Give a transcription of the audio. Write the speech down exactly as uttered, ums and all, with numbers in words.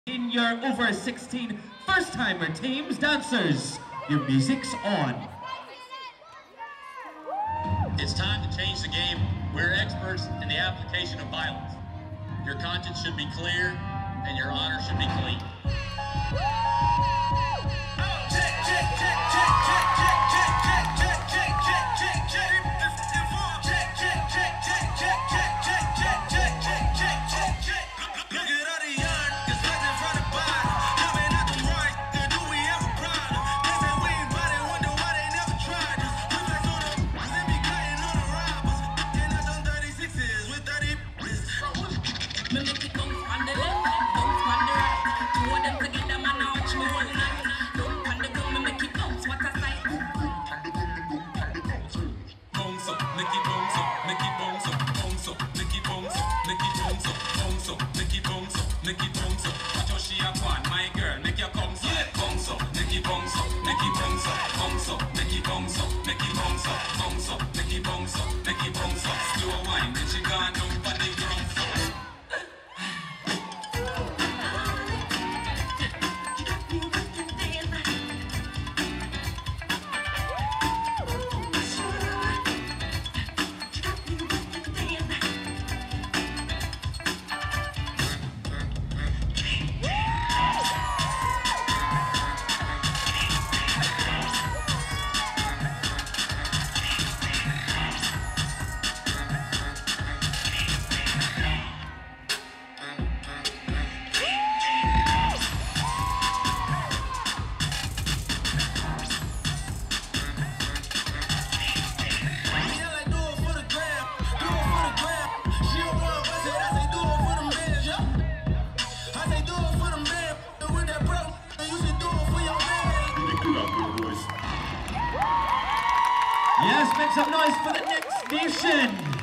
In your over sixteen first-timer teams, dancers, your music's on. It's time to change the game. We're experts in the application of violence. Your conscience should be clear, and your honor should be clean. Yes, make some noise for the next nation.